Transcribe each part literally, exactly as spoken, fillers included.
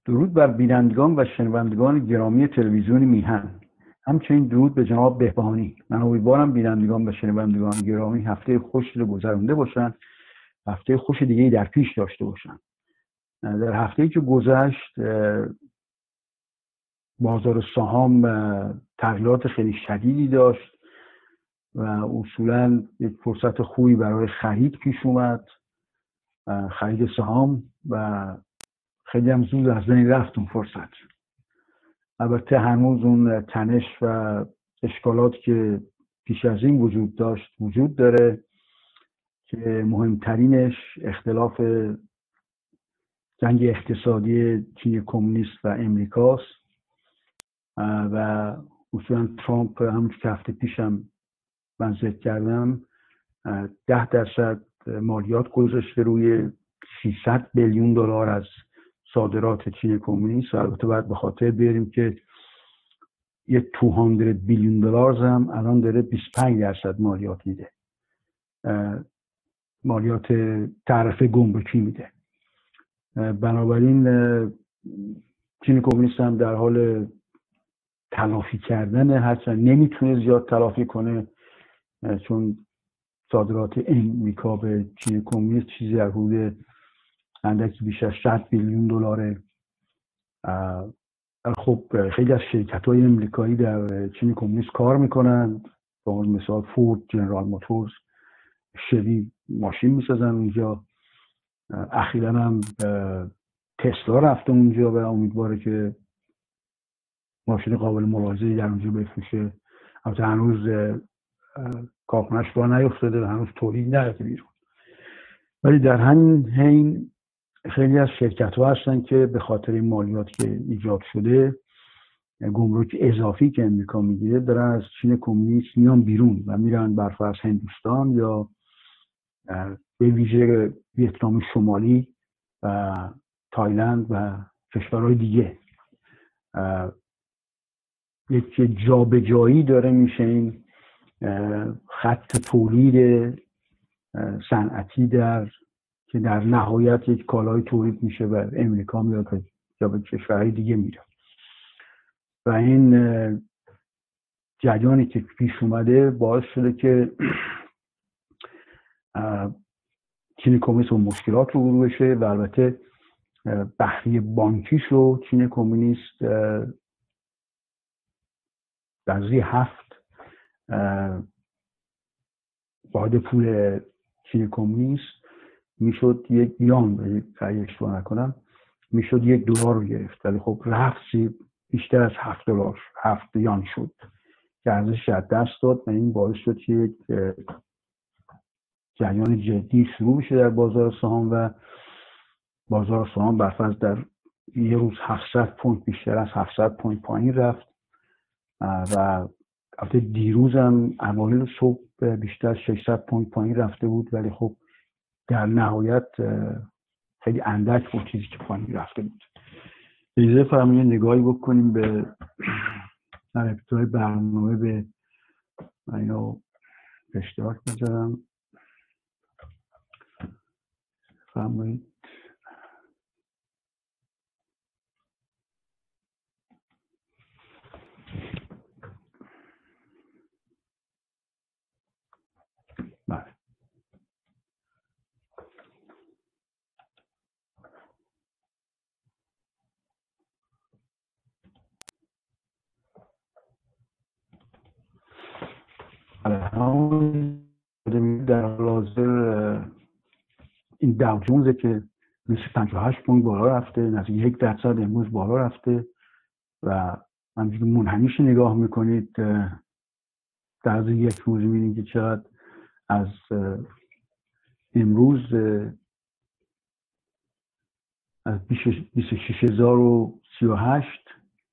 درود بر بینندگان و شنوندگان گرامی تلویزیون میهن، همچنین درود به جناب بهبهانی. من امیدوارم بینندگان و شنوندگان گرامی هفته خوشی رو گذرونده باشن، هفته خوش دیگه‌ای در پیش داشته باشن. در هفته‌ای که گذشت بازار سهام تغییرات خیلی شدیدی داشت و اصولاً یک فرصت خوبی برای خرید پیش اومد، خرید سهام، و خیلی هم زود از بین رفت اون فرصت. البته هنوز اون تنش و اشکالاتی که پیش از این وجود داشت وجود داره که مهمترینش اختلاف جنگ اقتصادی چین کمونیست و امریکاست و اصولا ترامپ همون که هفته پیشم من ذکر کردم ده درصد مالیات گذاشته روی سیصد بیلیون دلار از صادرات چین کمونیست. البته باید به خاطر بیاریم که یه دویست بیلیون دلار هم الان داره بیست و پنج درصد مالیات میده، مالیات تعرفه گمرکی میده. بنابراین چین کمونیست هم در حال تلافی کردن، هرچند نمیتونه زیاد تلافی کنه چون صادرات امریکا به چین کمونیست چیزی در حدود اندکی بیش از صد بیلیون دلاره. خب خیلی از شرکت‌های امریکایی در چین کمونیست کار میکنن، به مثال فورد، جنرال موتورز، شوی ماشین میسازن اونجا. اخیراً هم تسلا رفته اونجا و امیدواره که ماشین قابل ملاحظه‌ای در اونجا بفروشه. البته هنوز کارخونه‌اش راه نیفتاده و هنوز تولید نرفته بیرون، ولی در همین حین خیلی از شرکت‌ها هستن که به خاطر این مالیاتی که ایجاد شده، گمرک اضافی که امریکا میگیره، دارن از چین کمونیست میان بیرون و میرن بر فرض هندوستان یا به ویژه ویتنام شمالی و تایلند و کشورهای دیگه. یک جابجایی داره میشه این خط تولید صنعتی در که در نهایت یک کالای تولید میشه و امریکا میاد یا به کشورهای دیگه میره. و این جریانی که پیش اومده باعث شده که چین کمونیست و مشکلات رو برو بشه و البته بحری بانکیش رو چین کمونیست در زی هفت باید پول چین کمونیست میشد یک یان، اگه اشتباه نکنم میشد یک دلار رو گرفت، ولی خب رفت بیشتر از هفت دلار هفت یان شد که ارزشش از دست داد و این باعث شد که یک جریان جدی شروع بشه در بازار سهام و بازار سهام برفرض در یه روز هفتصد پوینت بیشتر از هفتصد پوینت پایین رفت و البته دیروز هم اوایل صبح بیشتر از ششصد پوینت پایین رفته بود، ولی خب در نهایت خیلی اندک بود چیزی که پایین رفته بود. اجازه فرمایید نگاهی بکنیم به در ابتدای برنامه به اینو اشتراک بذارم. فرمایید. بله. در حال حاضر این داو جونز که پنجاه و هشت پوینت بالا رفته، نزدیک یک درصد امروز بالا رفته و همینجوری منحنیش نگاه میکنید در از یک روز میبینید که چقدر از امروز از بیست و شش هزار و سی و هشت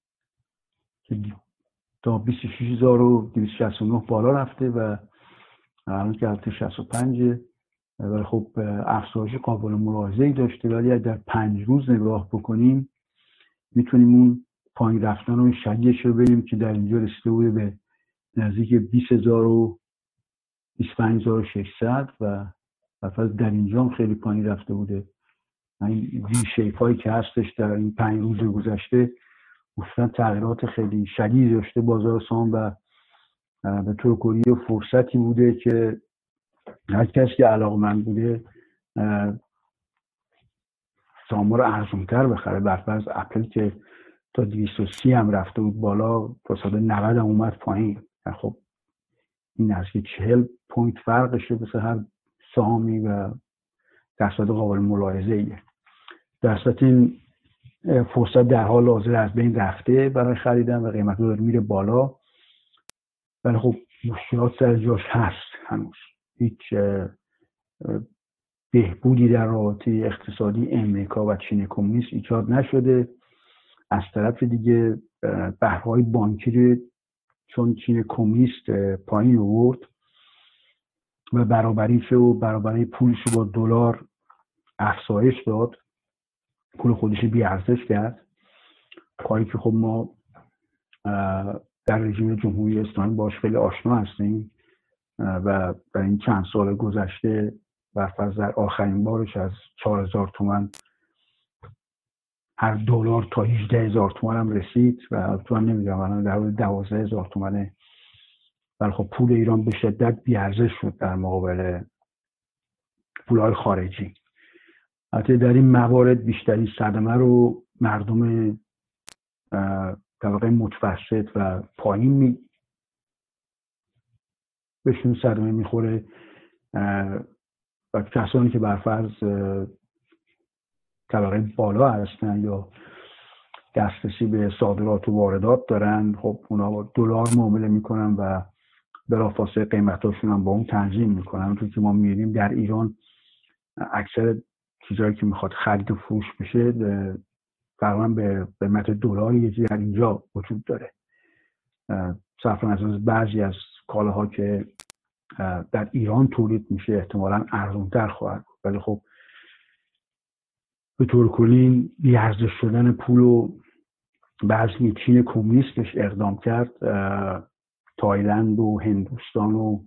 تا بیست و شش هزار و دویست و شصت و نه بالا رفته و الان که البته شصت و پنج، ولی خب افزایش قابل ملاحظه‌ای داشته. ولی در پنج روز نگاه بکنیم میتونیم اون پایین رفتن و شدیدش رو ببینیم که در اینجا رسیده بوده به نزدیک بیست هزار و بیست و پنج هزار و ششصد و مثلا در اینجا هم خیلی پایین رفته بوده این وی شیپ هایی که هستش در این پنج روز گذشته اصلا تغییرات خیلی شدید داشته بازار سهام و به طور کلی فرصتی بوده که هر کسی که علاقه‌مند بوده سهام رو ارزان‌تر بخره. برفرض اپل که تا دویست و سی هم رفته بود بالا، تا صد و نود هم اومد پایین. خب این نزدیک چهل پوینت فرقشه بسه هر سهامی و درصد قابل ملاحظه ایه. درصد این فرصت در حال حاضر از بین رفته برای خریدن و قیمت داره میره بالا، ولی خب مشکلات سر جاش هست. هنوز هیچ بهبودی در رابطه اقتصادی امریکا و چین کمونیست ایجاد نشده. از طرف دیگه بهرهای بانکی رو چون چین کمونیست پایین آورد و برابریش و برابری پولش رو با دلار افزایش داد، پول خودش بی ارزش کرد، کاری که خب ما در رژیم جمهوری اسلامی باش خیلی آشنا هستیم و در این چند سال گذشته برفرض در آخرین بارش از چهار هزار تومان هر دلار تا هجده هزار تومان هم رسید و تو هم نمیدونم الان در حدود دوازده هزار تومانه، ولی خب پول ایران به شدت بی‌ارزش شد در مقابل پولهای خارجی. البته در این موارد بیشتری صدمه رو مردم طبقه متوسط و پایین می بهشون صدمه میخوره و کسانی که برفرض طبقه بالا هستن یا دسترسی به صادرات و واردات دارن، خب اونا با دلار معامله میکنن و بلافاصله قیمتاشون هم با اون تنظیم میکنن. همونطور که ما میبینیم در ایران اکثر چیزایی که میخواد خرید و فروش بشه تقریبا به قیمت دلار یه چیزی در اینجا وجود داره. صرف نظر از بعضی از کالاها که در ایران تولید میشه احتمالاً ارزان‌تر خواهد بود، ولی خب به طور کلی بی‌ارزش شدن پول و بعضی چین کمونیستش اقدام کرد. تایلند و هندوستان و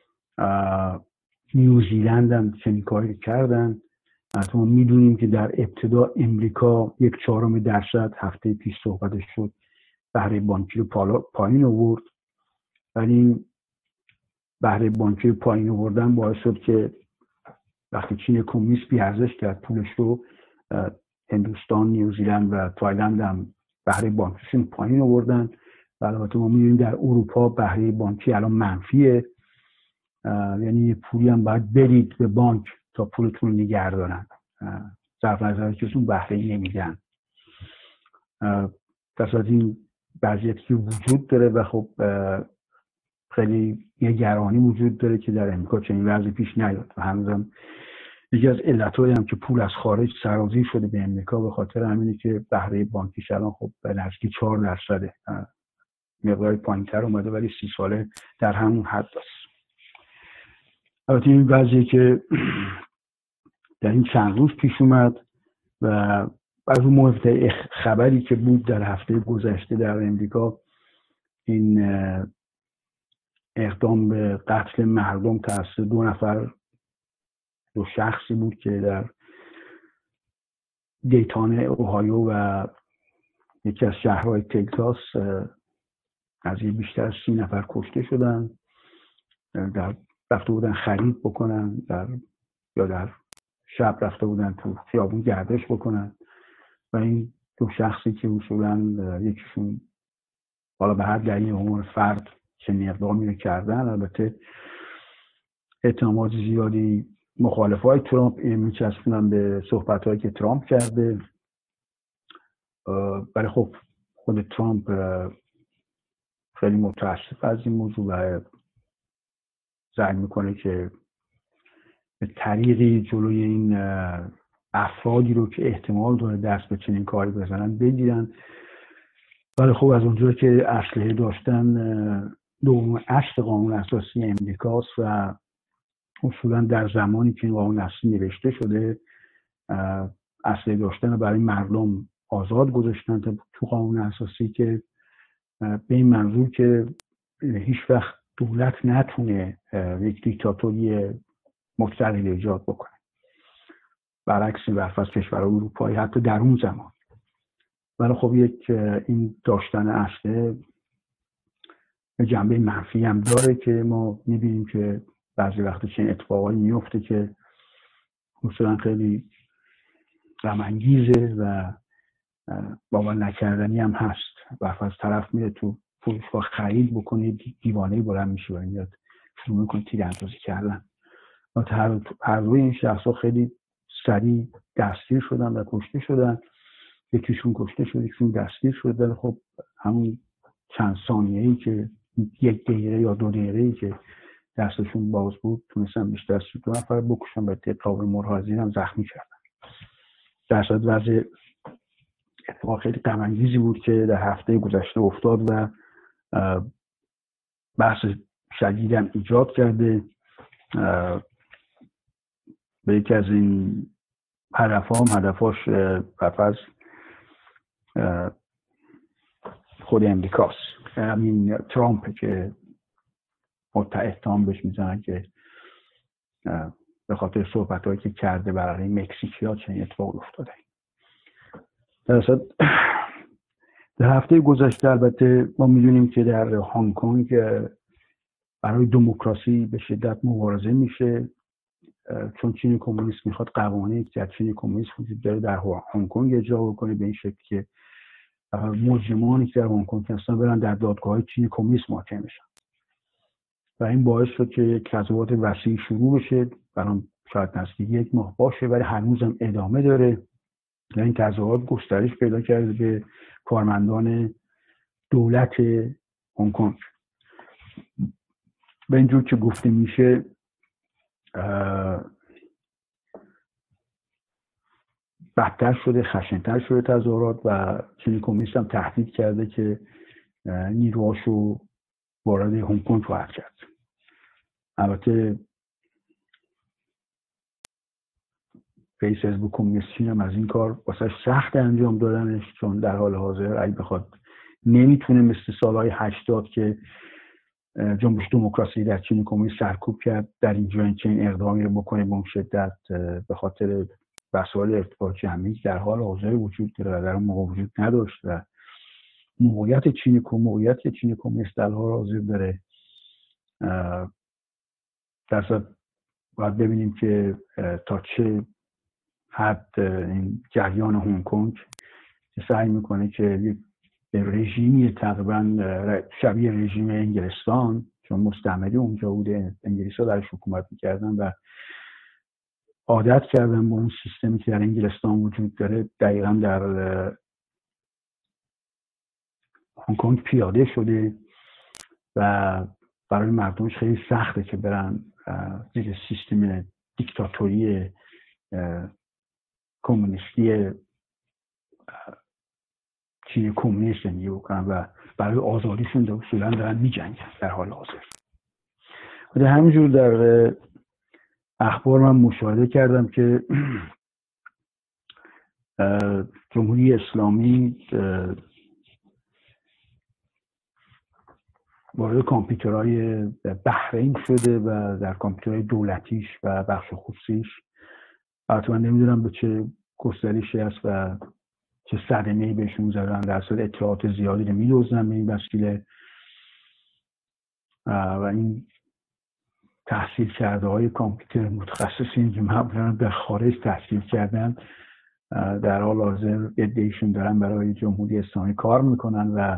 نیوزیلند هم چنین کاری کردن. حتی ما میدونیم که در ابتدا امریکا یک چهارم درصد هفته پیش صحبتش شد بهره بانکی رو پایین آورد، ولی بهره بانکی رو پایین آوردن باعث شد که وقتی چین کمونیست بی‌ارزش کرد پولش رو، هندوستان، نیوزیلند و تایلند هم بهره بانکیشون پایین آوردن. و البته ما می‌بینیم در اروپا بهره بانکی الان منفیه، یعنی پولی هم باید برید به بانک تا پولتون رو نگه دارن، صرف نظر از که اون بهره نمیدن. پس از این وضعیتی که وجود داره و خب خیلی نگرانی وجود داره که در امریکا چنین وضعی پیش نیاد و هنوزم یکی از علتایی هم که پول از خارج سرازیر شده به امریکا به خاطر همینه که بهره بانکیش الان خب به نزدیک چهار درصده، مقدار پایین‌تر اومده ولی سی ساله در همون حد است. البته این وضعی که در این چند روز پیش اومد و از اون مهمترین خبری که بود در هفته گذشته در امریکا، این اقدام به قتل مردم توسط دو نفر دو شخصی بود که در دیتان اوهایو و یکی از شهرهای تگزاس از یه بیشتر از سی نفر کشته شدن. در رفته بودن خرید بکنن در یا در شب رفته بودن تو خیابون گردش بکنن و این دو شخصی که اصولاً یکیشون حالا به هر دلیل عنوان فرد چنین اقدامی رو کردن. البته اتهامات زیادی مخالفای ترامپ میچسبونن به صحبت‌هایی که ترامپ کرده، ولی خب خود ترامپ خیلی متاسف از این موضوع و سعی میکنه که به طریقی جلوی این افرادی رو که احتمال داره دست به چنین کاری بزنن بگیرن. ولی خب از اونجا که اسلحه داشتن دوم اصل قانون اساسی امریکاست و اصولا در زمانی که این قانون اساسی نوشته شده اسلحه داشتن رو برای مردم آزاد گذاشتن تو قانون اساسی که به این منظور که هیچ وقت دولت نتونه یک دیکتاتوری مستقل ایجاد بکنه. برعکس برفض کشورهای اروپایی حتی در اون زمان. ولی خب یک این داشتن اسلحه جنبه منفی هم داره که ما میبینیم که بعضی وقتا چنین اتفاقایی میفته که مثلا خیلی غم‌انگیزه و باور نکردنی هم هست. برفض طرف میره تو فروشگاه خرید بکنه، دیوانه‌ای بلند میشه و میاد شروع میکنه تیراندازی کردن. و هر دوی این شخصا خیلی سریع دستگیر شدن و کشته شدن. یکیشون کشته شد، یکیشون دستگیر شد. ولی خب همون چند ثانیه‌ای که یک دقیقه یا دو دقیقه‌ای که دستشون باز بود تونستن بیشتر از دو نفر بکشن و اتفاق مرهازین هم زخمی کردن. در صورت وضع اتفاق خیلی غم‌انگیزی بود که در هفته گذشته افتاد و بحث شدید هم ایجاد کرده. به یکی از این هدف هم هدفاش برفض خود امریکاست، همین ترامپ که متعهدان بهش میزنن که به خاطر صحبت‌هایی که کرده برای مکزیکی‌ها چنین اتفاق افتاده. در اصل در هفته گذشته البته ما میدونیم که در هنگ کنگ برای دموکراسی به شدت مبارزه میشه، چون چین کمونیست میخواد قوانینی که در چین کمونیست وجود داره در هنگ کنگ اجرا بکنه، به این شکل که مجرمانی که در هنگ کنگ هستن برن در دادگاه‌های چین کمونیست محاکمه بشن. و این باعث شد که یک تظاهرات وسیع شروع بشه، برام شاید نزدیک یک ماه باشه ولی هنوزم ادامه داره. و این تظاهرات گسترش پیدا کرده به کارمندان دولت هنگ کنگ. به اینجور که گفته میشه بدتر شده، خشن‌تر شده تظاهرات و چین کمونیست هم تهدید کرده که نیروهاشو وارد هنگ کنگ خواهد کرد. البته رئیس حزب کمونیست چین هم از این کار واسه سخت انجام دادنش، چون در حال حاضر اگه بخواد نمیتونه مثل سالهای هشتاد که جنبش دموکراسی در چین کمونیست سرکوب کرد در اینجا این چنین اقدامی رو بکنه به اون شدت، به خاطر مسائل ارتباط جمعی در حال حاضر وجود داره و در اون موقع وجود نداشت و موقعیت چین موقعیت چین کمونیست در حال حاضر داره. در صورت باید ببینیم که تا چه حد این جریان هنگ کنگ سعی میکنه که به رژیمی تقریبا شبیه رژیم انگلستان، چون مستعمری اونجا بوده، انگلیس ها درش حکومت میکردن و عادت کردن با اون سیستمی که در انگلستان وجود داره، دقیقا در هنگ کنگ پیاده شده و برای مردمش خیلی سخته که برن زیر سیستم دیکتاتوری کمونیستی چین کمونیست زندگی بکنن و برای آزادیشون در اصولا دارن میجنگن در حال حاضر. و همینجور در اخبار من مشاهده کردم که جمهوری اسلامی وارد کامپیوترهای بحرین شده و در کامپیوترهای دولتیش و بخش خصوصیش، البته من نمیدونم به چه گسترشی است و چه صدمه‌ای بهشون زدن، در اصل اطلاعات زیادی رو می‌دزدن به این وسیله و این تحصیل کرده های کامپیوتر متخصصین که معمولا در خارج تحصیل کردن در حال حاضر عده‌ایشون دارن برای جمهوری اسلامی کار میکنن و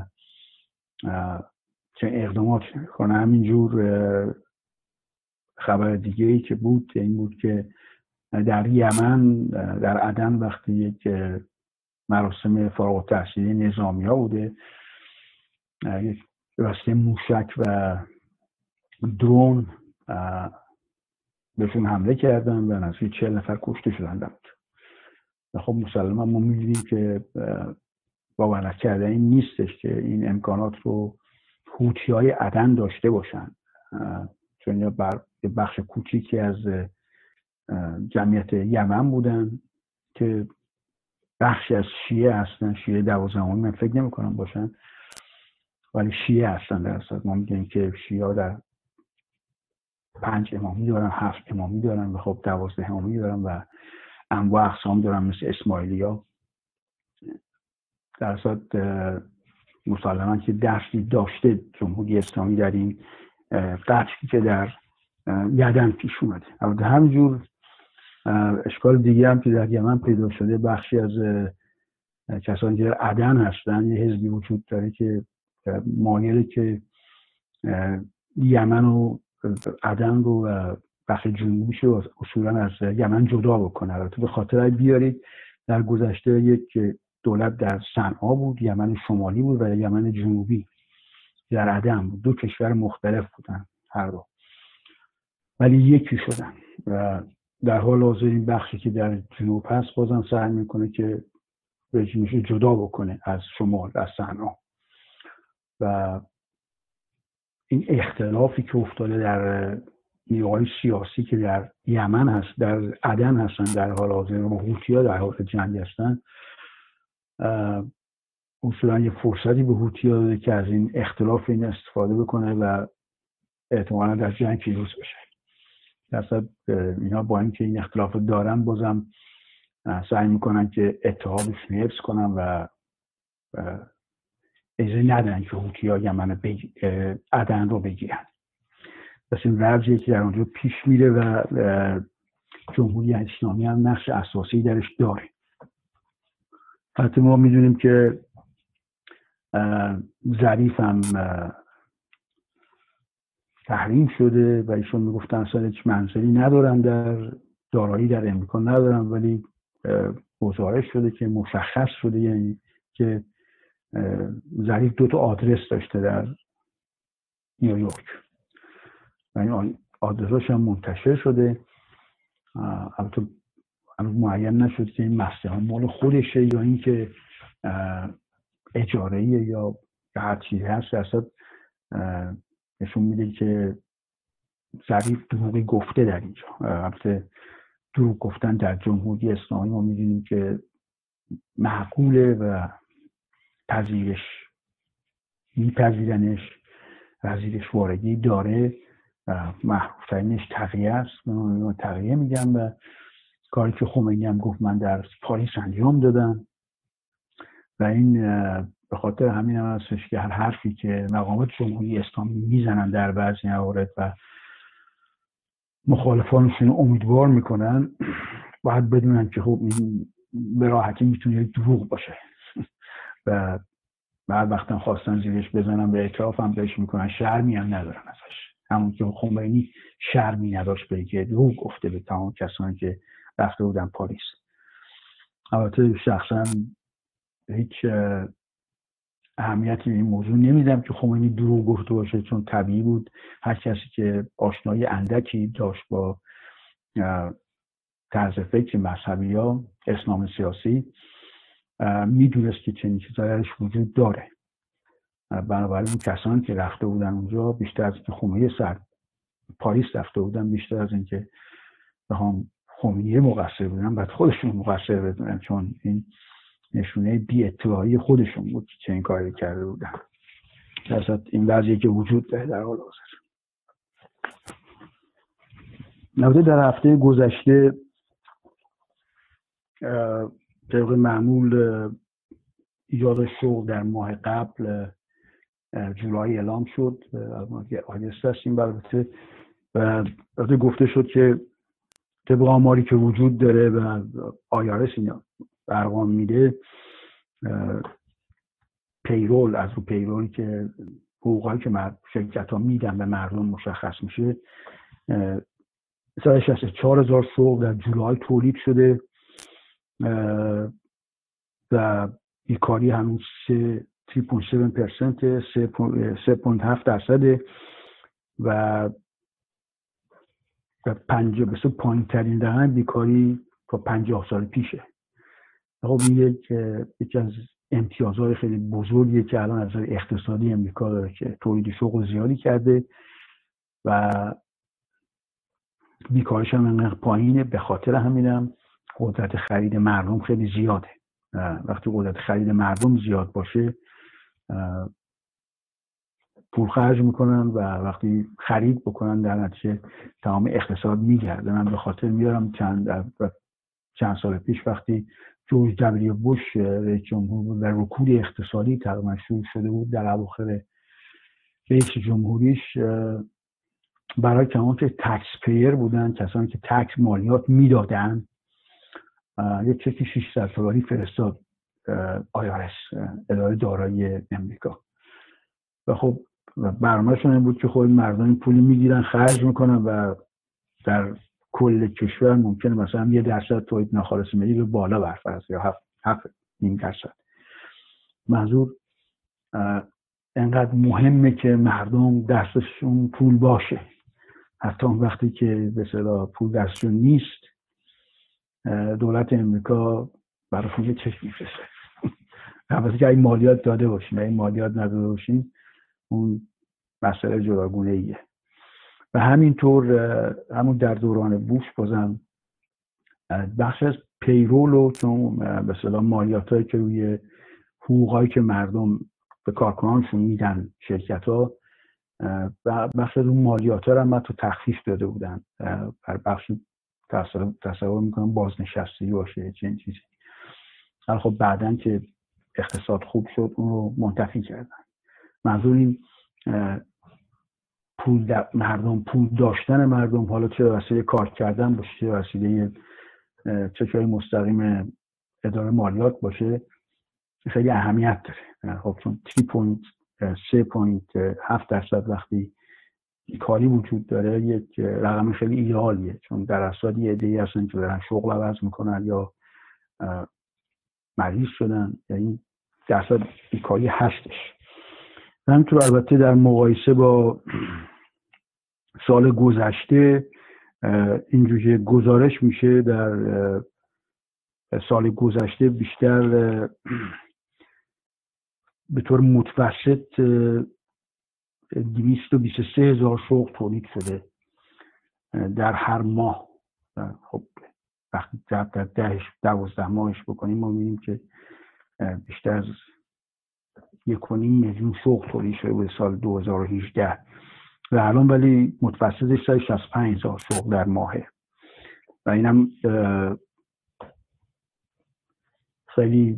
چه اقدامات میکنن. همینجور خبر دیگه ای که بود این بود که در یمن در عدن وقتی یک مراسم فارغ التحصیلی نظامی ها بوده، یک واسطه موشک و درون بهشون حمله کردن و نزدیک چهل نفر کشته شدن. و خب مسلما ما می‌بینیم که باور نکردنی این نیستش که این امکانات رو حوثی‌های عدن داشته باشن، چون یا بر بخش کوچیکی از جمعیت یمن بودن که بخشی از شیعه هستن، شیعه دوازدهمی من فکر نمی کنم باشن ولی شیعه هستن. در اصل ما میگیم که شیعه در پنج امامی دارن، هفت امامی دارن و خب دوازده امامی دارن و انواع اقسام دارن مثل اسماعیلیا. در اصل مسلماً که دستی داشته جمهوری اسلامی در این قتلی که در یدن پیش اومده. البته همینجور اشکال دیگه هم که در یمن پیدا شده، بخشی از کسانی که در عدن هستن یه حزبی وجود داره که مایله که یمن و عدن رو و بخش جنوبیش رو اصولا از یمن جدا بکنه. البته به خاطر بیارید در گذشته یک دولت در صنعا بود، یمن شمالی بود و یمن جنوبی در عدن بود. دو کشور مختلف بودن هر دو، ولی یکی شدن و در حال حاضر این بخشی که در جنوب هست بازم سعی میکنه که رژیمش رو جدا بکنه از شمال، از صنعا. و این اختلافی که افتاده در نیروهای سیاسی که در یمن هست، در عدن هستن در حال حاضر و هوتی‌ها در حال جنگ هستن، اصولا یه فرصتی به هوتی‌ها داده که از این اختلاف این استفاده بکنه و احتمالا در جنگ پیروز بشه. درصد اینا با اینکه این اختلاف دارن بازم سعی میکنن که اتحادشون حفظ کنن و اجازه ندن که هوتی‌ها یمن بگ... عدن رو بگیرن. پس این وضعیه که در اونجا پیش میره و جمهوری اسلامی هم نقش اساسی درش داره. حتی ما میدونیم که ظریف هم تحریم شده و ایشون میگفتن اصلا هیچ منزلی ندارن، در دارایی در امریکا ندارن، ولی گزارش شده که مشخص شده یعنی که ظریف دو تا آدرس داشته در نیویورک و این آدرساش هم منتشر شده. البته معین نشد که این مسئله مال خودشه یا این که اجاره‌ایه یا هر چیزی هست. اصلا نشون میده که ظریف دروغی گفته در اینجا. البته دروغ گفتن در جمهوری اسلامی ما میدونیم که معقوله و پذیرش میپذیرنش، پذیرش وارگی داره و محبوب ترینش تقیه است. من تقیه میگم و کاری که خمینی هم گفت من در پاریس انجام دادم و این به خاطر همین هم هستش که هر حرفی که مقامات جمهوری اسلامی میزنن در بعضی موارد و مخالفانشون امیدوار میکنن، باید بدونن که خب این به راحتی میتونه یک دروغ باشه و بعد وقتا خواستن زیرش بزنن به اعتراف هم بهش میکنن، شرمی هم ندارن ازش. همون که خمینی شرمی نداشت به که دروغ گفته به تمام کسانی که رفته بودن پاریس. البته شخصا هیچ اهمیتی به این موضوع نمیدم که خمینی دروغ گفته باشه، چون طبیعی بود هر کسی که آشنایی اندکی داشت با طرز فکر مذهبی یا اسلام سیاسی میدونست که چنین چیزایی درش وجود داره. بنابراین اون کسانی که رفته بودن اونجا بیشتر از اینکه خمینی سر پاریس رفته بودن، بیشتر از اینکه بخوام خمینی مقصر بودن بعد خودشون مقصر بدونن، چون این نشونه بی اطلاعی خودشون بود که این کاری کرده بودن. درصد این وضعی که وجود داره در حال حاضر. البته در هفته گذشته طبق معمول ایجاد شغل در ماه قبل جولای اعلام شد، آگست هستیم البته، و البته گفته شد که طبق آماری که وجود داره و آیارس اینا ارقام میده، پیرول از رو پیرولی که حقوقایی که شرکت ها میدن به مردم مشخص میشه، شصت و چهار هزار شغل در جولای تولید شده و بیکاری هنوز سه و هفت درصد سه و هفت درصد و پنجاه بسیار پایین ترین دهن بیکاری تا پنجاه سال پیشه. خب این یک یکی از امتیازهای خیلی بزرگیه که الان از نظر اقتصادی امریکا داره که تولید شغل زیادی کرده و بیکاریش هم انقدر پایینه. به خاطر همینم قدرت خرید مردم خیلی زیاده. وقتی قدرت خرید مردم زیاد باشه پول خرج میکنن و وقتی خرید بکنن در نتیجه تمام اقتصاد میگرده. من به خاطر میارم چند چند سال پیش وقتی جورج دبلیو بوش رئیس جمهور بود و رکود اقتصادی تقریبا شروع شده بود در اواخر رئیس جمهوریش، برای کسانی که تکس پیر بودن، کسانی که تکس مالیات میدادن، یک چک ششصد دلاری فرستاد آی آر اس، اداره دارایی امریکا. و خب برنامه‌شون این بود که خب مردم این پول میگیرن خرج میکنن و در کل کشور ممکنه مثلا یه درصد تولید ناخالص ملی به بالا برفرض یا هفت هفت نیم درصد. منظور انقدر مهمه که مردم دستشون پول باشه، حتی اون وقتی که به اصطلاح پول دستشون نیست، دولت امریکا براشون یه چک میفرسته. البته که این مالیات داده باشین، این مالیات نداده باشین اون مسئله جداگونه ایه. و همینطور همون در دوران بوش بازم بخش از پیرول و چون به اصطلاح مالیاتایی که روی حقوقایی که مردم به کارکنانشون میدن شرکت ها، و بخش از اون مالیات ها رو هم تو تخفیف داده بودن، بر بخش تصور میکنم بازنشستگی باشه چنین چیزی. حالا خب بعدن که اقتصاد خوب شد اون رو منتفی کردن. منظور این پول مردم پول داشتن مردم، حالا چه وسیله کار کردن باشه، چه وسیله چک‌های مستقیم اداره مالیات باشه، خیلی اهمیت داره. خب چون سه ممیز هفت درصد وقتی بیکاری وجود داره یک رقم خیلی ایدئالیه، چون در اصل یه عده‌ای هستن که دارن شغل عوض میکنن یا مریض شدن، یعنی درصد بیکاری هستش. همینطور البته در مقایسه با سال گذشته اینجوری گزارش میشه در سال گذشته بیشتر به طور متوسط دویست و بیست و سه هزار شغل تولید شده در هر ماه. خب وقتی در دهش دوازده ماهش بکنیم ما می‌بینیم که بیشتر از یک و نیم میلیون شغل تولید شده بود سال دو هزار و هجده و الان ولی متوسطش صد و شصت و پنج هزار شغل در ماهه و اینم خیلی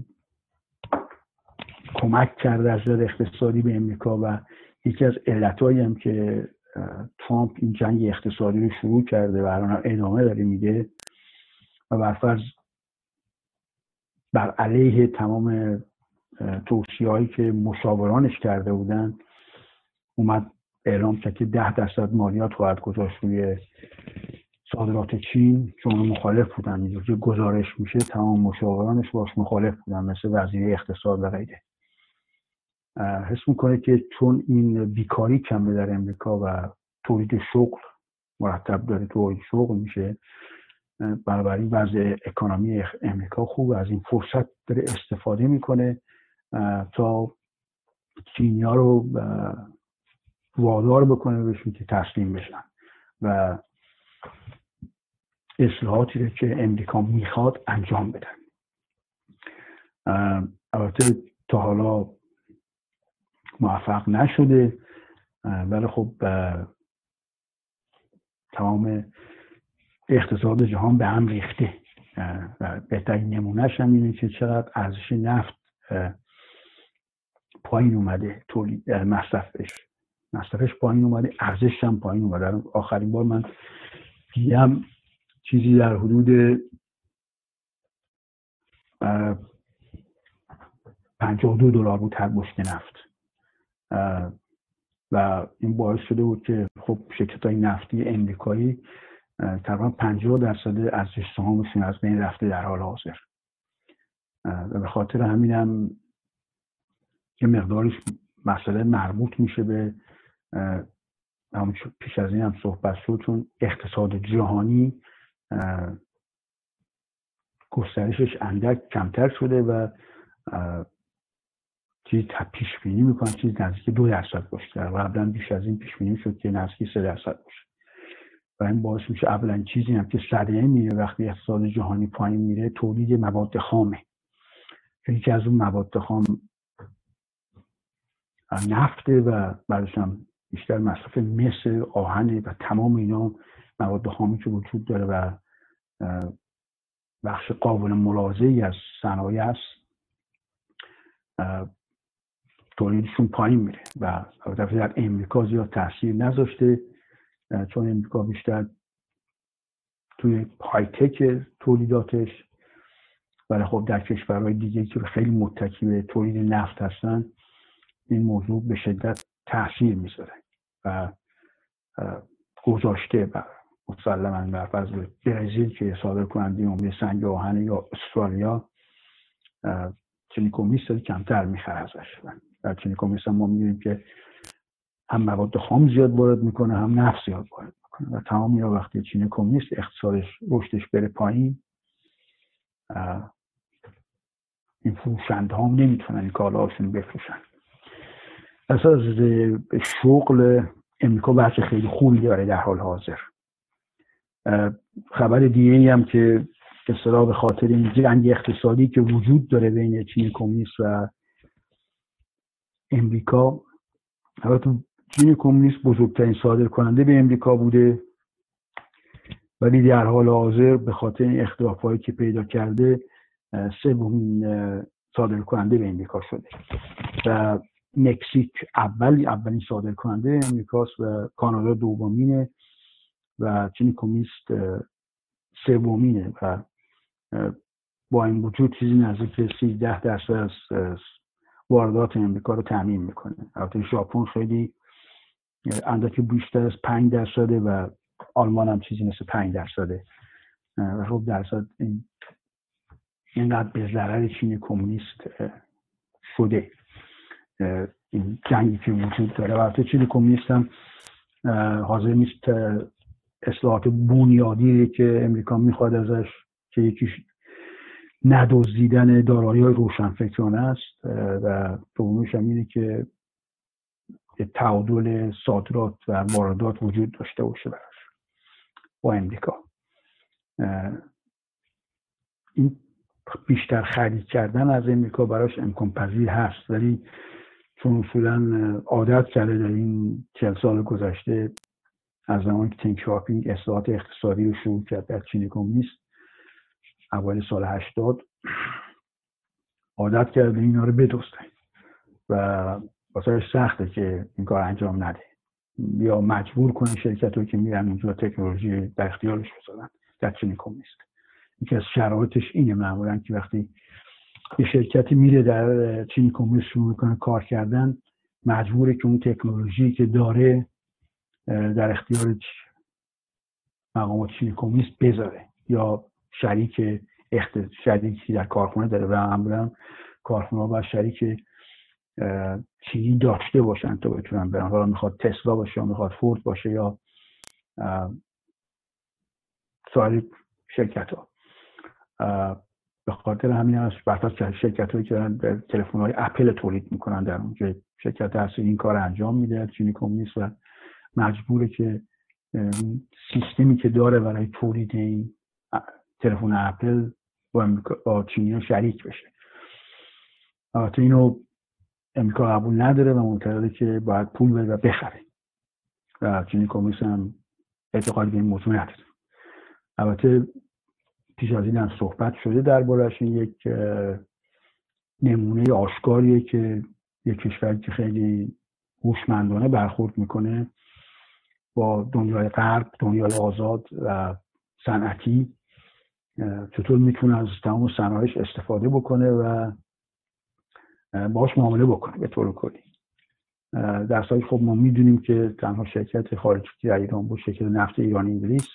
کمک کرده از نظر اقتصادی به امریکا و یکی از علتایی هم که ترامپ این جنگ اقتصادی رو شروع کرده و الان ادامه داره میده و برفرض بر علیه تمام توصیه‌هایی که مشاورانش کرده بودن اومد اعلام کرد که ده درصد مالیات خواهد گذاشت روی صادرات چین، چون مخالف بودن. اینجوری گزارش میشه تمام مشاورانش باش مخالف بودن، مثل وزیر اقتصاد و غیره. حس میکنه که چون این بیکاری کمه در امریکا و تولید شغل مرتب داره تولید شغل میشه، بنابراین وضع اکونومی امریکا خوب، از این فرصت داره استفاده میکنه تا چینی‌ها رو وادار بکنه بهشون که تسلیم بشن و اصلاحاتی رو که امریکا میخواد انجام بدن. البته تا حالا موفق نشده، ولی خب تمام اقتصاد جهان به هم ریخته و بهترین نمونهش هم اینه که چقدر ارزش نفت پایین اومده، تولید مصرفش مصرفش پایین اومده، ارزشش هم پایین اومده. آخرین بار من دیدم چیزی در حدود پنجاه و دو دلار بود هر بشکه نفت و این باعث شده بود که خب شرکت‌های نفتی امریکایی تقریبا پنجاه درصد ارزش سهامشون از بین رفته در حال حاضر و به خاطر همینم که مقدارش مسئله مربوط میشه به همونجور پیش از این هم صحبت شد، چون اقتصاد جهانی گسترشش اندک کمتر شده و چیزی پیش بینی میکنن چیزی نزدیک دو درصد باشه. قبلا بیش از این پیش بینی شد که نزدیک سه درصد باشه و این باعث میشه اولا چیزی هم که صدمه میره وقتی اقتصاد جهانی پایین میره تولید مواد خامه. یکی از اون مواد خام نفته و بعدش هم بیشتر مصرف مس، آهن و تمام اینا مواد خامی که وجود داره و بخش قابل ملاحظه‌ای از صنایع است تولیدشون پایین میره و البته در امریکا زیاد تاثیر نذاشته چون امریکا بیشتر توی های تک تولیداتش، ولی خب در کشورهای دیگه که خیلی متکی به تولید نفت هستن این موضوع به شدت تاثیر میذاره و گذاشته بر مسلماً بر فرض برزیل که صادر کننده عمده سنگ آهن یا استرالیا چینی کمونیست کمتر میخره ازش. در چینی کمونیست ما می‌بینیم که هم مواد خام زیاد وارد میکنه هم نفت زیاد وارد میکنه و تمام اینا وقتی چینی کمونیست اقتصادش رشدش بره پایین این فروشنده هم نمیتونن این کالاهاشون بفروشن. اصلا از شغل امریکا بحث خیلی خوبی داره در حال حاضر. خبر دیگه ای هم که اصطلاح به خاطر این جنگ اقتصادی که وجود داره بین چین کمونیست و امریکا، البته چین کمونیست بزرگترین صادر کننده به امریکا بوده ولی در حال حاضر به خاطر این اختلافایی که پیدا کرده سومین صادر کننده به امریکا شده و مکزیک اول اولین صادر کننده امریکاست و کانادا دومینه و چین کمونیست سومینه و با این وجود چیزی نزدیک سیزده درصد از واردات امریکا رو تامین میکنه. البته ژاپن خیلی اندکی بیشتر از پنج درصده و آلمان هم چیزی مثل پنج درصده و خب درصد این اینقدر به ضرر چین کمونیست شده این جنگی که وجود داره. البته چین کمونیست هم حاضر نیست اصلاحات بنیادی که امریکا میخواد ازش که یکیش ندزدیدن دارایی‌های روشنفکرانه است و دومیش هم اینه که تعادل صادرات و واردات وجود داشته باشه براش با امریکا. این بیشتر خرید کردن از امریکا براش امکان پذیر هست ولی چون اصولا عادت کرده در این چهل سال گذشته از زمانی که تنگ شاپینگ اصلاحات اقتصادی رو شروع کرد در چین کمونیست اوایل سال هشتاد عادت کرده اینا رو بدزده و واسه سخته که این کار انجام نده یا مجبور کنه شرکت‌هایی که میرن اونجا تکنولوژی در اختیارش بذارن در چین کمونیست. یکی از شرایطش اینه معمولا که وقتی یه شرکتی میره در چین کمونیست شروع میکنه کار کردن مجبوره که اون تکنولوژی که داره در اختیار مقامات چین کمونیست بذاره یا شریک اخت... شریکی در کارخونه داره و معمولا کارخونه‌ها باید شریک چینی داشته باشن تا بتونن برن، حالا میخواد تسلا باشه یا میخواد فورد باشه یا سایر شرکت ها. به خاطر همین هست برفت شرکت هایی که تلفن های اپل تولید میکنن در اونجا شرکت هست این کار انجام میده چینی کمونیست و مجبوره که سیستمی که داره برای تولید این تلفن اپل با, با چینی ها شریک بشه. البته اینو امریکا قبول نداره و معتقده که باید پول بده و بخره و چینی کمونیست هم اعتقاد به این موضوع نداره. البته پیش از این هم صحبت شده درباره‌اش. این یک نمونه آشکاریه که یک کشوری که خیلی هوشمندانه برخورد میکنه با دنیای غرب، دنیای آزاد و صنعتی، چطور میتونه از تمام صنایعش استفاده بکنه و باهاش معامله بکنه به طور کلی. در صورتی خب ما میدونیم که تنها شرکت خارجی که در ایران بود شرکت نفت ایران انگلیس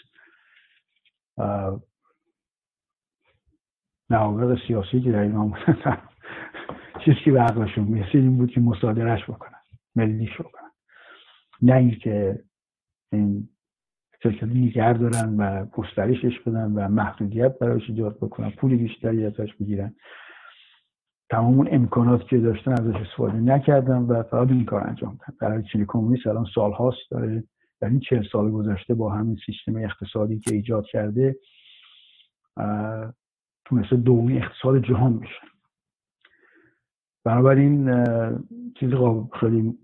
نوابق سیاسی که در ایران بودن چیزی که به عقلشون میرسید این بود که مصادرهش بکنن، ملیش بکنن، نه این که این شرکت نگه دارن و گسترشش بدن و محدودیت برایش ایجاد بکنن، پول بیشتری ازش بگیرن. تمام اون امکانات که داشتن ازش استفاده نکردن و فقط این کار انجام دادن. برای چین کمونیست الان سال هاست داره در این چهل سال گذشته با همین سیستم اقتصادی که ایجاد کرده تونسته دومین اقتصاد جهان بشه. بنابراین چیزی خیلی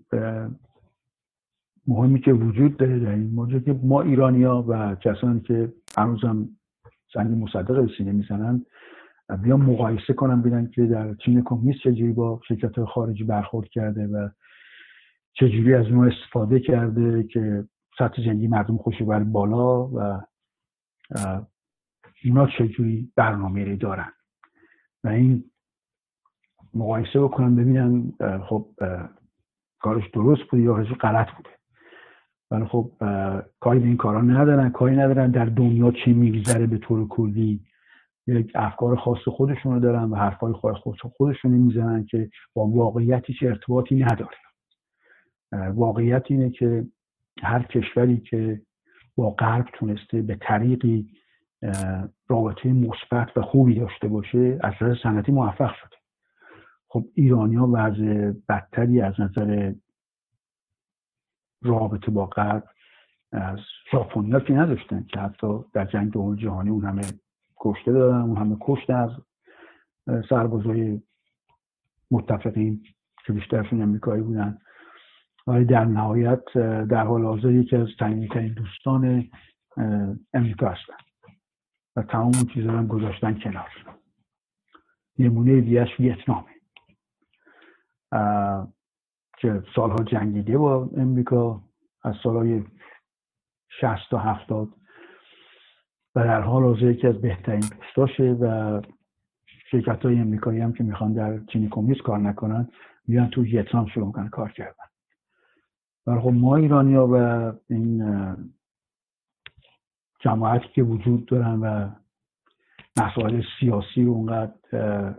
مهمی که وجود داره در این موضوع که ما ایرانی‌ها و کسانی که هنوزم سنگ مصدق به سینه میزنن بیان مقایسه کنن ببینن که در چین کمونیست چجوری با شرکت‌های خارجی برخورد کرده و چجوری از اونها استفاده کرده که سطح زندگی مردم خوش ببره بالا و اینا چجوری برنامه‌ای دارن و این مقایسه بکنن ببینن خب کارش درست بوده یا غلط بوده. ولی خب کاری به این کارا ندارن، کاری ندارن در دنیا چی میگذره به طور کلی، یک افکار خاص خودشون رو دارن و حرفای خاص خودشون میزنن که با واقعیت هیچ ارتباطی نداره. واقعیت اینه که هر کشوری که با غرب تونسته به طریقی رابطه مثبت و خوبی داشته باشه از نظر صنعتی موفق شده. خب ایرانی‌ها وضع بدتری از نظر رابطه با غرب از ژاپنیا که نداشتن که حتی در جنگ دوم جهانی اون همه کشته دادن، اون همه کشته از سربازای متفقین که بیشترشون امریکایی بودن. ولی در نهایت در حال حاضر یکی از صمیمی‌ترین دوستان امریکا هستن و تمام اون چیزا رو گذاشتن کنار. نمونه دیگه‌اش ویتنامه که سالها جنگیده با امریکا از سالهای شصت تا هفتاد و در حال حاضر یکی از بهترین دوستاشه و شرکت‌های امریکایی هم که میخوان در چین کمونیست کار نکنن میان تو ویتنام شروع میکنن کار کردن. و خب ما ایرانی‌ها و این جماعتی که وجود دارن و مسائل سیاسی اونقدر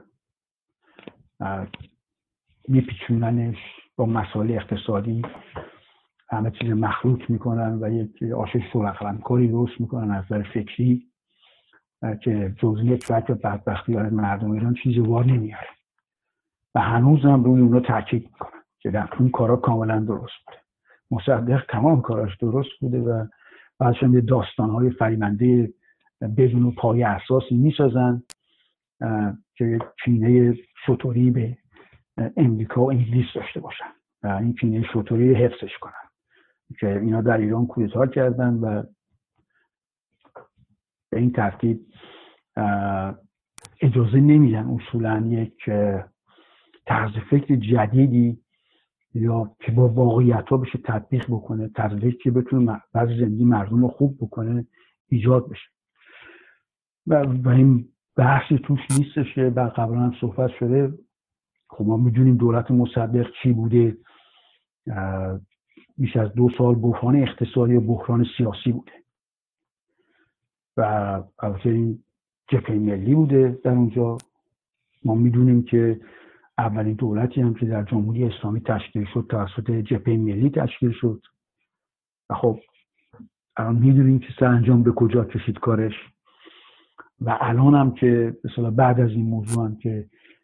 میپیچوننش با مسائل اقتصادی، همه چیز مخلوط میکنن و یک آش شورقلمکاری درست میکنن از نظر فکری که جز یک وجه بدبختی برای مردم ایران چیزی وار نمیاره و هنوز هم روی اونا تاکید میکنن که در اون کارا کاملا درست بوده. مصدق تمام کاراش درست بوده و بعدش هم داستانهای فریبنده بدون پایه اساسی میسازن که یک کینه شطوری به امریکا و انگلیس داشته باشن و این کینه شطوری حفظش کنن که اینا در ایران کودتا کردن و به این ترتیب اجازه نمیدن اصولا یک طرز فکر جدیدی یا که با واقعیت ها بشه تطبیق بکنه، طرز فکری که بتونه بعضی زندگی مردم رو خوب بکنه ایجاد بشه و, و این بحثی توش نیستشه و قبلا هم صحبت شده. خب ما میدونیم دولت مصدق چی بوده، بیش از دو سال بحران اقتصادی و بحران سیاسی بوده و البته این جبهه ملی بوده در اونجا. ما میدونیم که اولین دولتی هم که در جمهوری اسلامی تشکیل شد توسط جبهه ملی تشکیل شد و خب الان میدونیم که سرانجام به کجا کشید کارش و الان هم که مثلا بعد از این موضوع هم که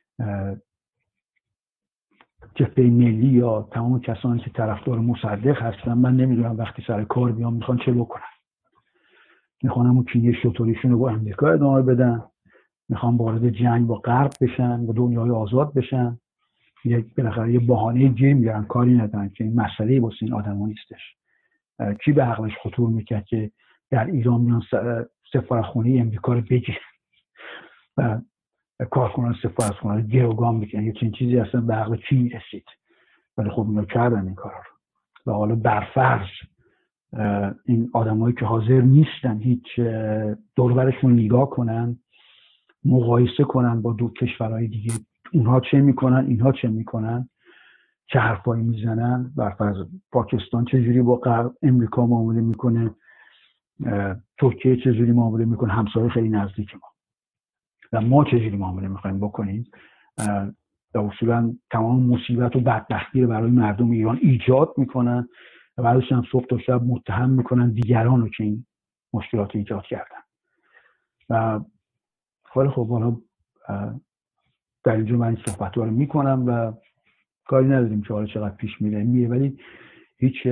جبهه ملی یا تمام کسانی که طرفدار مصدق هستن، من نمیدونم وقتی سر کار بیان میخوان چه بکنن. میخوان همون کینه شطوریشون رو با امریکا ادامه بدن، میخوان وارد جنگ با غرب بشن و دنیای آزاد بشن، یک بالاخره یه بهانه گیر میارن، کاری ندارن که این مسئله واسه این آدما نیستش. کی به عقلش خطور میکرد که در ایران میان سفارتخونه امریکا رو بگیرن و کارکنان سفارتخونه رو گروگان بکنن؟ یه چنین چیزی اصلا به عقل کی میرسید؟ ولی خب اینا کردن این کارا رو و حالا برفرض این آدمایی که حاضر نیستن هیچ دور و برشون نگاه کنن، مقایسه کنن با دو کشورهای دیگه، اونها چه میکنن اینها چه میکنن، چه حرفایی میزنن، برفرض پاکستان چجوری با غرب امریکا معامله میکنه، ترکیه چجوری معامله میکنه، همسایه خیلی نزدیک ما، و ما چجوری معامله میخوایم بکنیم و اصولا تمام مصیبت و بدبختی رو برای مردم ایران ایجاد میکنن و بعدش هم صبح تا شب متهم میکنن دیگران رو که این مشکلات ایجاد کردن. و خیلی خب حالا در اینجا من این صحبت رو میکنم و کاری نداریم که حالا چقدر پیش میره میره، ولی هیچ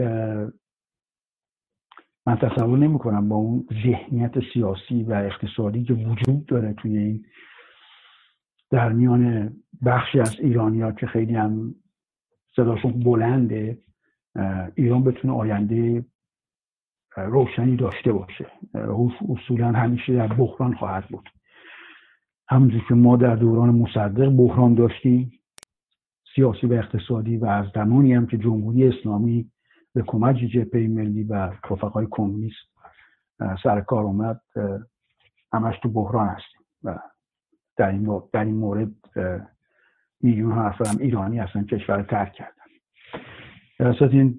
من تصور نمی کنم با اون ذهنیت سیاسی و اقتصادی که وجود داره توی این در میان بخشی از ایرانی‌ها که خیلی هم صداشون بلنده، ایران بتونه آینده روشنی داشته باشه. اصولا همیشه در بحران خواهد بود. همونجور که ما در دوران مصدق بحران داشتیم سیاسی و اقتصادی و از زمانی هم که جمهوری اسلامی به کمک جبهه ملی و رفقای کمونیست سر کار اومد همش تو بحران هستیم و در این در این مورد میلیون ها نفر هم ایرانی هستن کشور ترک کردن. در اصل این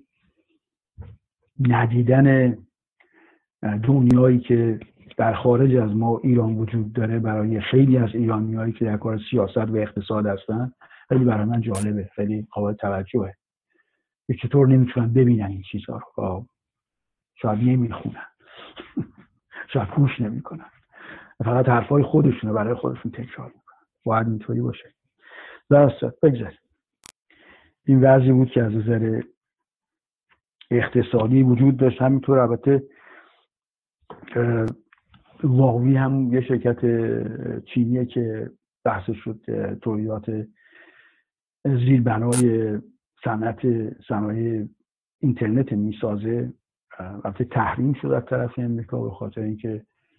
ندیدن دنیایی که در خارج از ما ایران وجود داره برای خیلی از ایرانیایی که در کار سیاست و اقتصاد هستن خیلی برای من جالبه، خیلی قابل توجهه. چطور نمیتونن ببینن این چیزها رو؟ شاید نمیخونن، شاید گوش نمیکنن، فقط حرفای خودشونه برای خودشون تکرار میکنن. باید اینطوری باشه. درست بگذاریم. این وضعی بود که از نظر اقتصادی وجود داشت. همینطور البته واوی هم یه شرکت چینیه که بحث شد تولیدات زیربنای صنعت صنایع اینترنت میسازه. البته تحریم شد از طرف امریکا به خاطر اینکه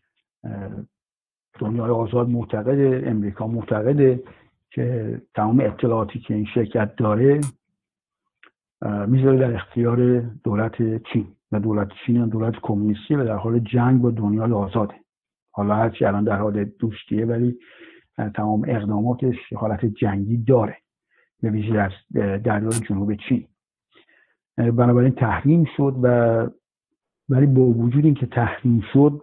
دنیای آزاد معتقده، امریکا معتقده که تمام اطلاعاتی که این شرکت داره میذاره در اختیار دولت چین و دولت چین هم دولت کمونیستی و در حال جنگ با دنیای آزاده. حالا هرچی الان در حال دوستیه ولی تمام اقداماتش حالت جنگی داره، به ویژه از دریای جنوب چین. بنابراین تحریم شد و ولی با وجود اینکه تحریم شد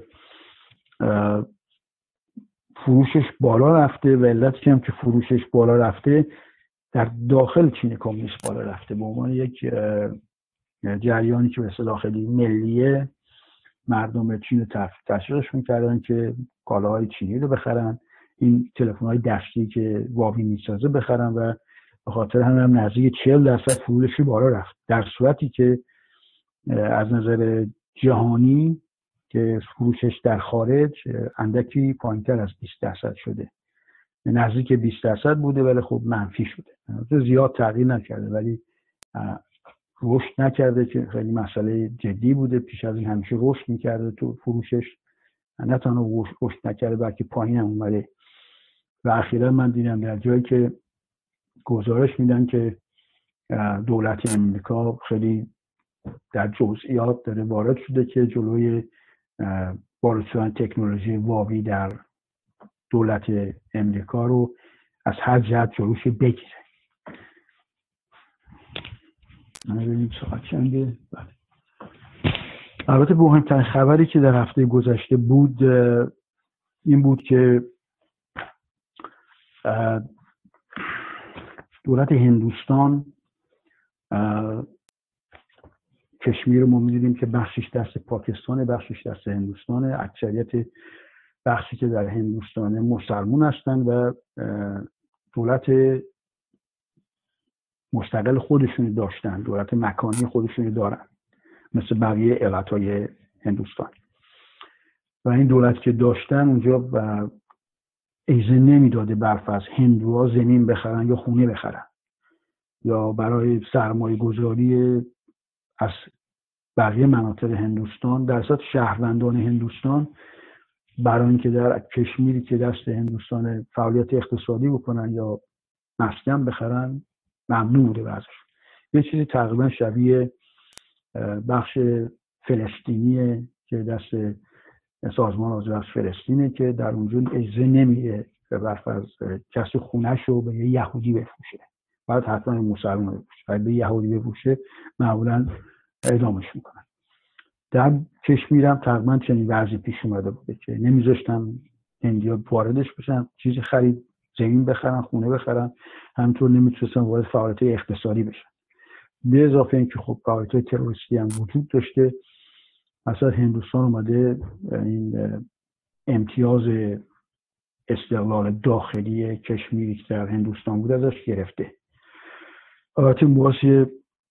فروشش بالا رفته و علتش هم که فروشش بالا رفته در داخل چین کمونیست بالا رفته. به عنوان یک جریانی که به اصطلاح خیلی ملیه مردم چین رو تشویقش می‌کردن که کالاهای چینی رو بخرن، این تلفن‌های دستی که واوی میسازه بخرن و به خاطر همین هم نزدیک چهل درصد فروشش بالا رفت، در صورتی که از نظر جهانی که فروشش در خارج اندکی پایین‌تر از بیست درصد شده، نزدیک بیست درصد بوده ولی خب منفی شده. زیاد تغییر نکرده ولی رشد نکرده که خیلی مسئله جدی بوده. پیش از این همیشه رشد میکرده تو فروشش، نه تنها رشد نکرده بلکه پایین هم اومده. و اخیرا من دیدم در جایی که گزارش میدن که دولت امریکا خیلی در جزئیات داره وارد شده که جلوی وارد شدن تکنولوژی واوی در دولت امریکا رو از هر جهت جلوش بگیره. ببینیم ساعت چنده. البته مهمترین خبری که در هفته گذشته بود این بود که دولت هندوستان کشمیر رو ما می‌دیدیم که بخشش دست پاکستان، بخشش دست هندوستان. اکثریت بخشی که در هندوستان مسلمان هستن و دولت مستقل خودشونی داشتن، دولت مکانی خودشونی دارن مثل بقیه ایالت‌های هندوستان. و این دولت که داشتن اونجا و اجازه نمیداده برفرض هندوها زمین بخرن یا خونه بخرن یا برای سرمایه گذاری از بقیه مناطق هندوستان. در اصل شهروندان هندوستان برای اینکه در کشمیری که دست هندوستان فعالیت اقتصادی بکنن یا مسکن بخرن ممنوع بوده ازش. یه چیزی تقریبا شبیه بخش فلسطینیه که دست سازمان آزادی فلسطینه که در اونجا اجازه نمیده به برفرض کسی خونه‌شو به یه یهودی بفروشه، باید حتما مسلمان بفروشه. اگه به یهودی بفروشه معمولا اعدامش میکنن. در کشمیر هم تقریبا چنین وضعی پیش اومده بوده که نمیذاشتن هندیا واردش بشن، چیزی خرید زمین بخرن، خونه بخرن، همینطور نمیتونستن وارد فعالیت اقتصادی بشن. به اضافه اینکه خب فعالیت تروریستی هم وجود داشته. مثلا هندوستان اومده این امتیاز استقلال داخلی کشمیری که در هندوستان بود ازش گرفته. البته باعث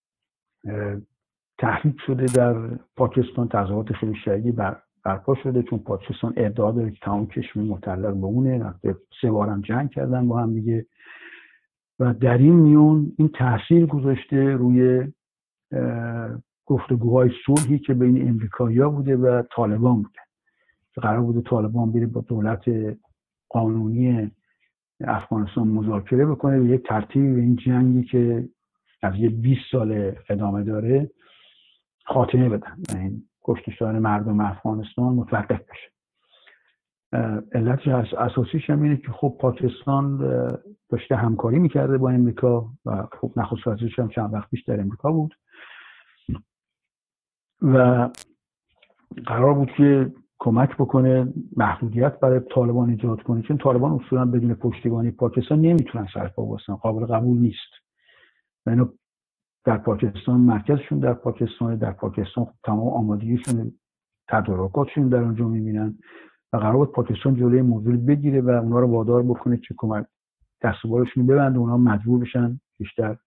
تحریک شده در پاکستان، تظاهرات خیلی شدیدی بر برپا شده چون پاکستان ادعا داره که تمام کشمیر متعلق به اونه. سه بارم جنگ کردن با هم دیگه و در این میون این تاثیر گذاشته روی گفتگوهای صلحی که بین امریکایی‌ها بوده و طالبان بوده. قرار بوده طالبان بره با دولت قانونی افغانستان مذاکره بکنه و یک ترتیبی به این جنگی که از یه بیست سال ادامه داره خاتمه بدن، یعنی کشتار مردم افغانستان متوقف بشه. علتش اساسیش هم اینه که خب پاکستان داشته همکاری میکرده با امریکا و خب نخست وزیرش هم چند وقت پیش در امریکا بود و قرار بود که کمک بکنه محدودیت برای طالبان ایجاد کنه، چون طالبان اصولا بدون پشتیبانی پاکستان نمیتونن سرپا وایسن، قابل قبول نیست. و اینا در پاکستان مرکزشون در پاکستان در پاکستان تمام آمادگیشون تدارکاتشون در اونجا میبینن و قرار بود پاکستان جلوی موضوع بگیره و اونا رو وادار بکنه که کمک دست و بالشون ببنده، اونا مجبور بشن بیشتر